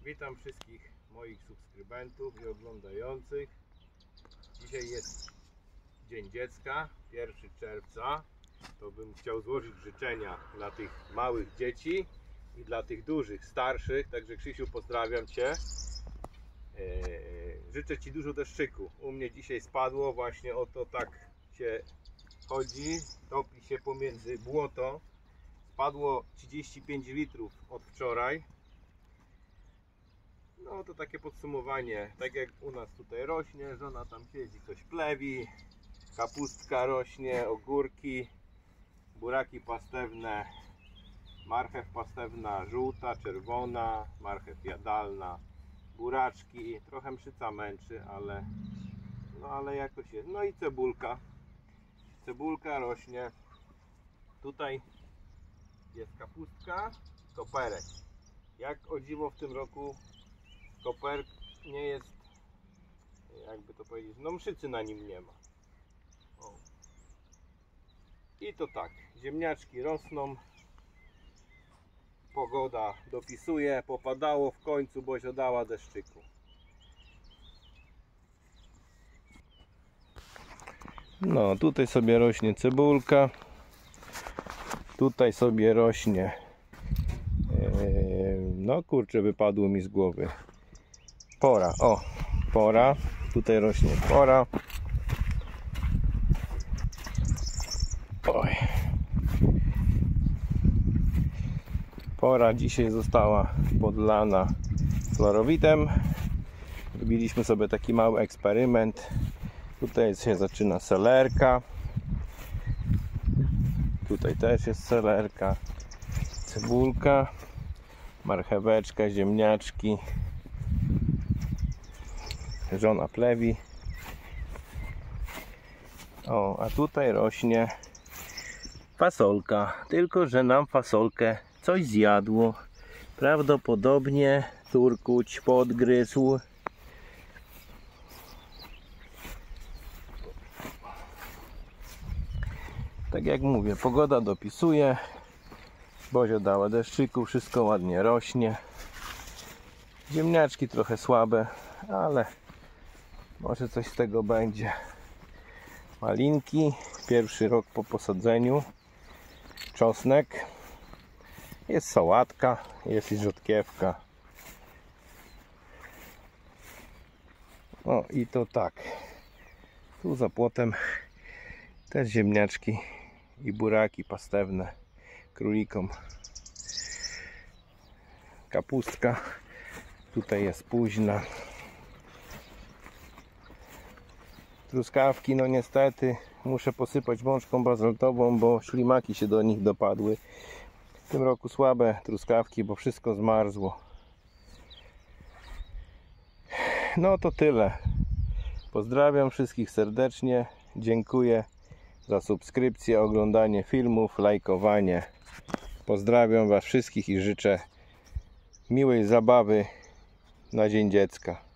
Witam wszystkich moich subskrybentów i oglądających. Dzisiaj jest Dzień Dziecka, 1 czerwca. To bym chciał złożyć życzenia dla tych małych dzieci i dla tych dużych, starszych. Także Krzysiu, pozdrawiam Cię. Życzę Ci dużo deszczyku. U mnie dzisiaj spadło, właśnie o to tak się chodzi. Topi się pomiędzy błoto. Spadło 35 litrów od wczoraj. No to takie podsumowanie, tak jak u nas tutaj rośnie, żona tam siedzi, coś plewi, kapustka rośnie, ogórki, buraki pastewne, marchew pastewna, żółta, czerwona, marchew jadalna, buraczki, trochę mszyca męczy, ale jakoś jest. No i cebulka rośnie, tutaj jest kapustka, koperek. Jak o dziwo w tym roku koper nie jest, jakby to powiedzieć, no mszycy na nim nie ma. O. I to tak, ziemniaczki rosną, pogoda dopisuje, popadało w końcu, bo się dała deszczyku. No tutaj sobie rośnie cebulka, tutaj sobie rośnie, no kurczę, wypadło mi z głowy. Pora, pora, tutaj rośnie pora. Oj. Pora dzisiaj została podlana chlorowitem. Robiliśmy sobie taki mały eksperyment. Tutaj się zaczyna selerka. Tutaj też jest selerka, cebulka, marcheweczka, ziemniaczki. Żona plewi. A tutaj rośnie fasolka. Tylko że nam fasolkę coś zjadło. Prawdopodobnie turkuć podgryzł. Tak jak mówię, pogoda dopisuje. Bozia dała deszczyku, wszystko ładnie rośnie. Ziemniaczki trochę słabe, ale może coś z tego będzie. Malinki, pierwszy rok po posadzeniu. Czosnek. Jest sałatka, jest i rzodkiewka. I to tak. Tu za płotem też ziemniaczki i buraki pastewne królikom. Kapustka. Tutaj jest późna. Truskawki, no niestety muszę posypać mączką bazaltową, bo ślimaki się do nich dopadły. W tym roku słabe truskawki, bo wszystko zmarzło. No to tyle. Pozdrawiam wszystkich serdecznie. Dziękuję za subskrypcję, oglądanie filmów, lajkowanie. Pozdrawiam Was wszystkich i życzę miłej zabawy na Dzień Dziecka.